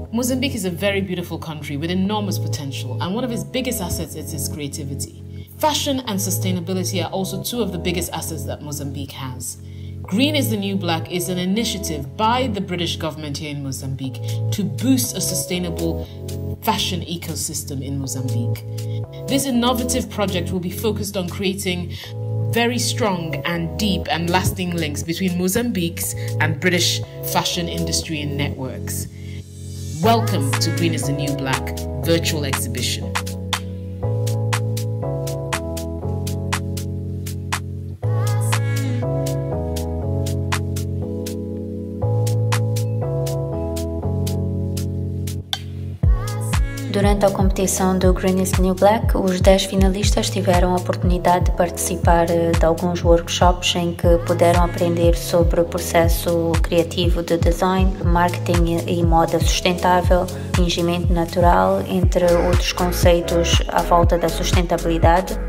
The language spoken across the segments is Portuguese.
Mozambique is a very beautiful country with enormous potential, and one of its biggest assets is its creativity. Fashion and sustainability are also two of the biggest assets that Mozambique has. Green is the New Black is an initiative by the British government here in Mozambique to boost a sustainable fashion ecosystem in Mozambique. This innovative project will be focused on creating very strong and deep and lasting links between Mozambique's and British fashion industry and networks. Welcome to Green is the New Black virtual exhibition. Durante a competição do Green is the New Black, os 10 finalistas tiveram a oportunidade de participar de alguns workshops em que puderam aprender sobre o processo criativo de design, marketing e moda sustentável, fingimento natural, entre outros conceitos à volta da sustentabilidade.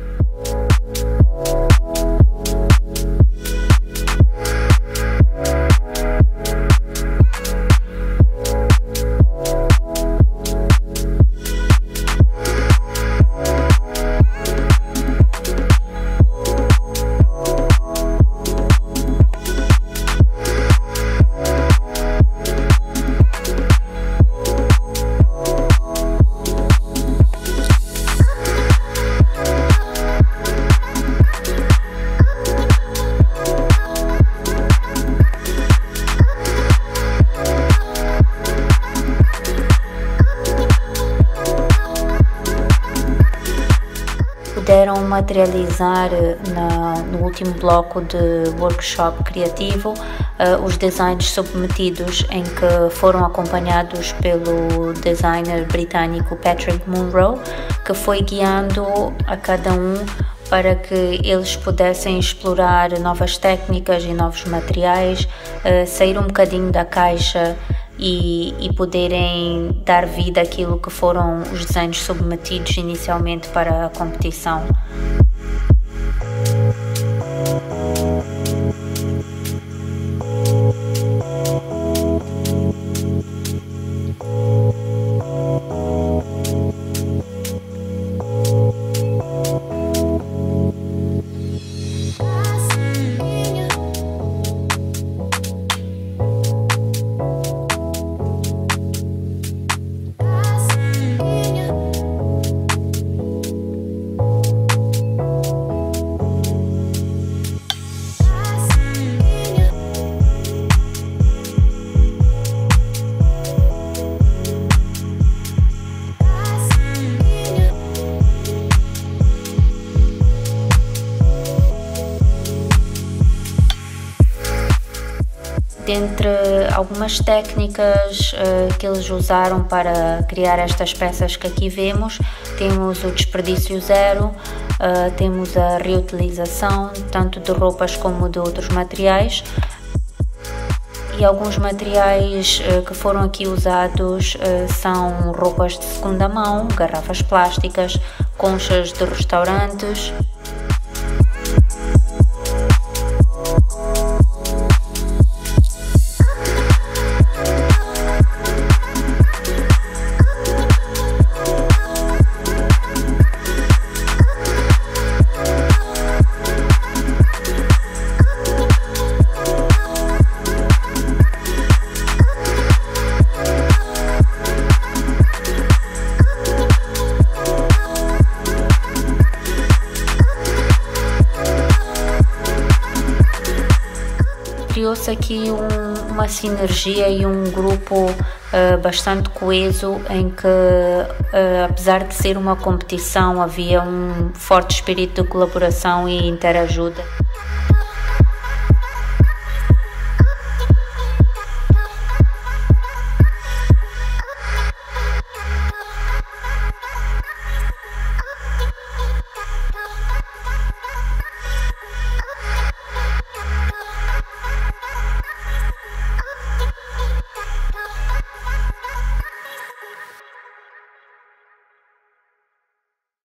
Puderam materializar no último bloco de workshop criativo os designs submetidos, em que foram acompanhados pelo designer britânico Patrick Munro, que foi guiando a cada um para que eles pudessem explorar novas técnicas e novos materiais, sair um bocadinho da caixa e poderem dar vida àquilo que foram os desenhos submetidos inicialmente para a competição. Dentre algumas técnicas que eles usaram para criar estas peças que aqui vemos, temos o desperdício zero, temos a reutilização tanto de roupas como de outros materiais, e alguns materiais que foram aqui usados são roupas de segunda mão, garrafas plásticas, conchas de restaurantes. Criou-se aqui uma sinergia e um grupo bastante coeso, em que, apesar de ser uma competição, havia um forte espírito de colaboração e interajuda.